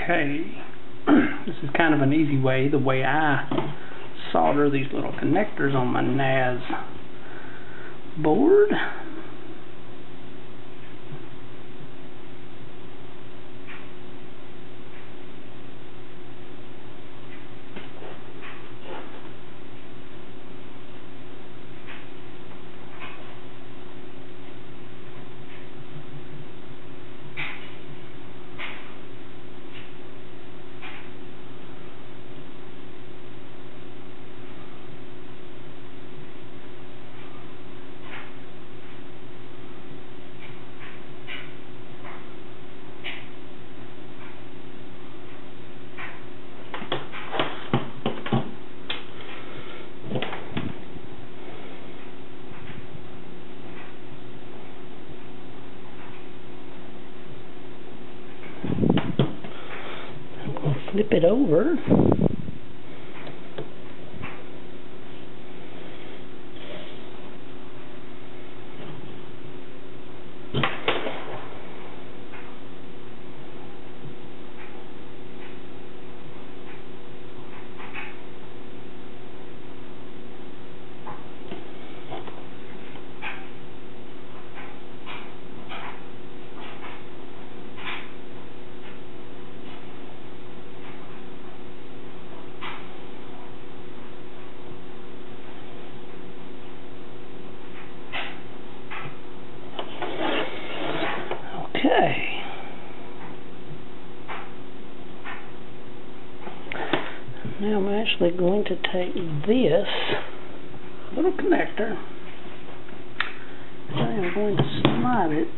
Okay, this is kind of an easy way, the way I solder these little connectors on my Naze board. Flip it over. Okay. Now I'm actually going to take this little connector and I am going to slide it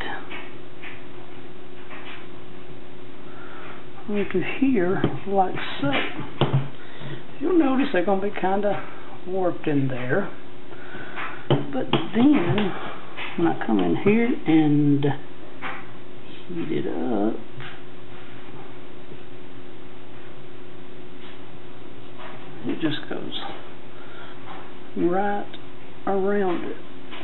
onto here like so. You'll notice they're going to be kind of warped in there, but then when I come in here and heat it up, it just goes right around it.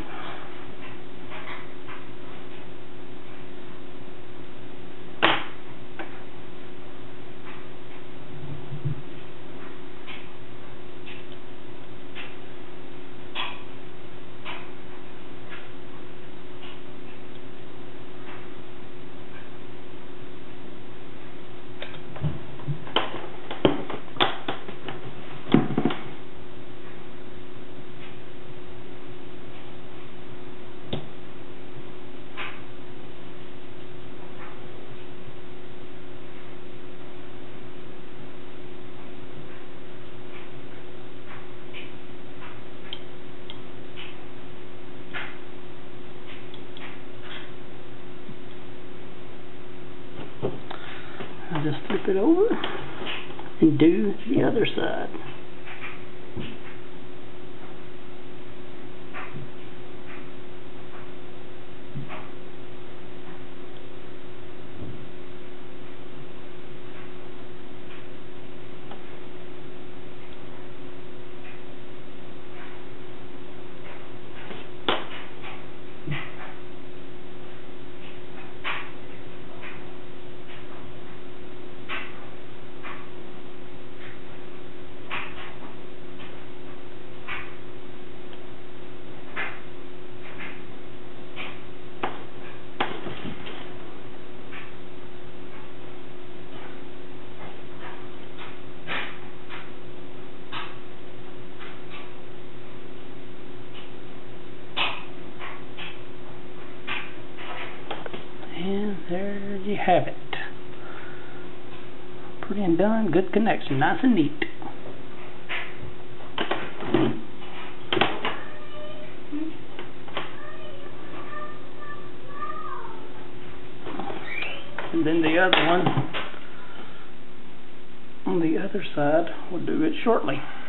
I'll just flip it over and do the other side. And there you have it. Pretty and done, good connection, nice and neat. And then the other one on the other side, we'll do it shortly.